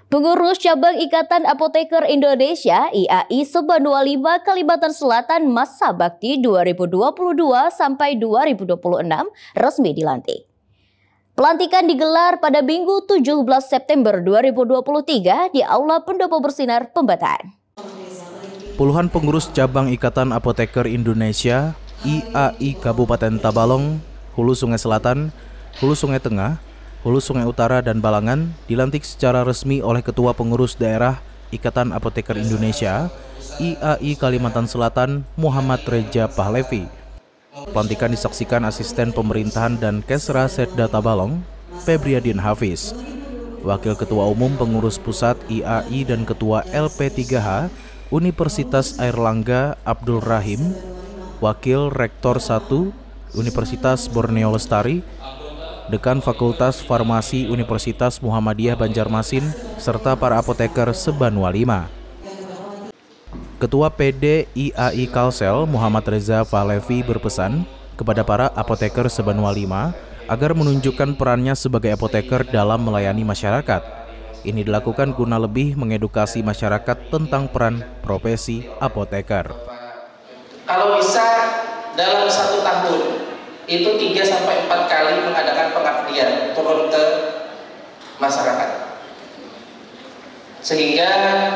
Pengurus Cabang Ikatan Apoteker Indonesia (IAI) Seban 25 Kalimantan Selatan masa bakti 2022 sampai 2026 resmi dilantik. Pelantikan digelar pada Minggu 17 September 2023 di Aula Pendopo Bersinar, Pembatan. Puluhan pengurus Cabang Ikatan Apoteker Indonesia (IAI) Kabupaten Tabalong, Hulu Sungai Selatan, Hulu Sungai Tengah, Hulu Sungai Utara, dan Balangan dilantik secara resmi oleh Ketua Pengurus Daerah Ikatan Apoteker Indonesia (IAI) Kalimantan Selatan, Muhammad Reja Pahlevi. Pelantikan disaksikan Asisten Pemerintahan dan Kesra Setda Tabalong, Febriadin Hafiz, Wakil Ketua Umum Pengurus Pusat IAI dan Ketua LP3H Universitas Airlangga Abdul Rahim, Wakil Rektor 1 Universitas Borneo Lestari, Dekan Fakultas Farmasi Universitas Muhammadiyah Banjarmasin, serta para apoteker Seban 25. Ketua PD IAI Kalsel Muhammad Reza Pahlevi berpesan kepada para apoteker Seban 25 agar menunjukkan perannya sebagai apoteker dalam melayani masyarakat. Ini dilakukan guna lebih mengedukasi masyarakat tentang peran profesi apoteker. Kalau bisa dalam 1 tahun itu 3-4 kali mengadakan pengabdian turun ke masyarakat, sehingga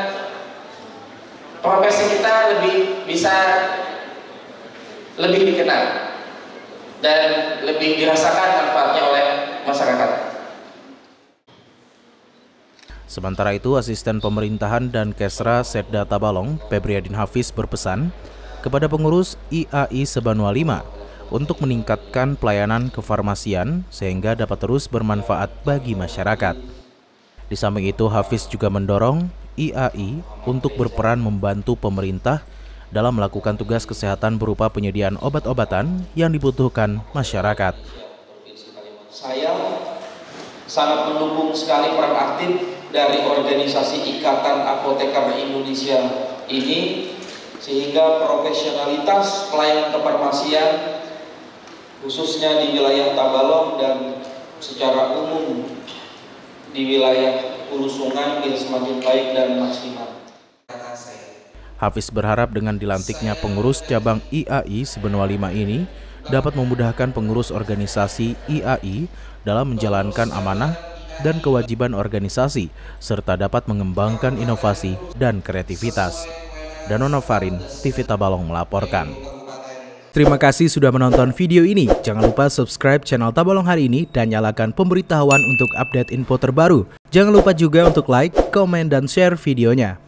profesi kita lebih dikenal dan lebih dirasakan manfaatnya oleh masyarakat. Sementara itu, Asisten Pemerintahan dan Kesra Setda Tabalong, Febriadin Hafiz berpesan kepada pengurus IAI Seban 25 untuk meningkatkan pelayanan kefarmasian sehingga dapat terus bermanfaat bagi masyarakat. Di samping itu, Hafiz juga mendorong IAI untuk berperan membantu pemerintah dalam melakukan tugas kesehatan berupa penyediaan obat-obatan yang dibutuhkan masyarakat. Saya sangat mendukung sekali peran aktif dari organisasi Ikatan Apoteker Indonesia ini, sehingga profesionalitas pelayanan kefarmasian khususnya di wilayah Tabalong dan secara umum di wilayah Hulu Sungai bisa semakin baik dan maksimal. Hafiz berharap dengan dilantiknya pengurus cabang IAI Seban 25 ini dapat memudahkan pengurus organisasi IAI dalam menjalankan amanah dan kewajiban organisasi serta dapat mengembangkan inovasi dan kreativitas. Danono Farin, TV Tabalong melaporkan. Terima kasih sudah menonton video ini. Jangan lupa subscribe channel Tabalong Hari Ini dan nyalakan pemberitahuan untuk update info terbaru. Jangan lupa juga untuk like, komen, dan share videonya.